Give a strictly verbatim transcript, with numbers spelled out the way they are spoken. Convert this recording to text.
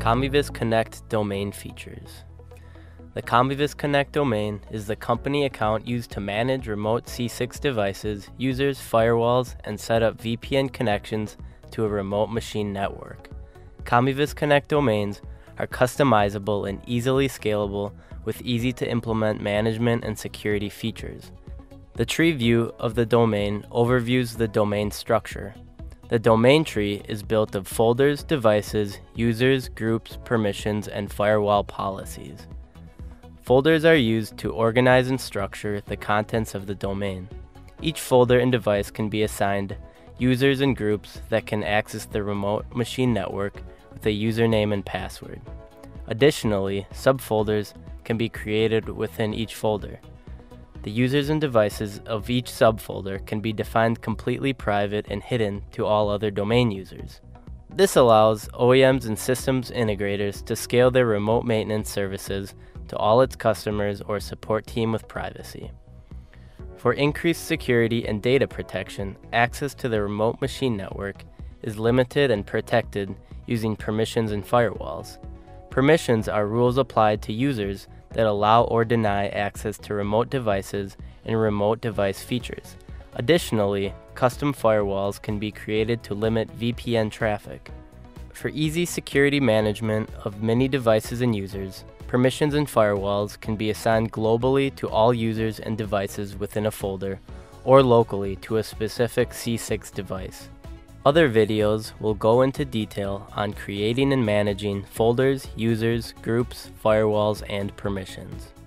Combivis Connect Domain features. The Combivis Connect Domain is the company account used to manage remote C six devices, users, firewalls, and set up V P N connections to a remote machine network. Combivis Connect Domains are customizable and easily scalable with easy-to-implement management and security features. The tree view of the domain overviews the domain structure. The domain tree is built of folders, devices, users, groups, permissions, and firewall policies. Folders are used to organize and structure the contents of the domain. Each folder and device can be assigned users and groups that can access the remote machine network with a username and password. Additionally, subfolders can be created within each folder. The users and devices of each subfolder can be defined completely private and hidden to all other domain users. This allows O E Ms and systems integrators to scale their remote maintenance services to all its customers or support team with privacy. For increased security and data protection, access to the remote machine network is limited and protected using permissions and firewalls. Permissions are rules applied to users that allow or deny access to remote devices and remote device features. Additionally, custom firewalls can be created to limit V P N traffic. For easy security management of many devices and users, permissions and firewalls can be assigned globally to all users and devices within a folder, or locally to a specific C six device. Other videos will go into detail on creating and managing folders, users, groups, firewalls, and permissions.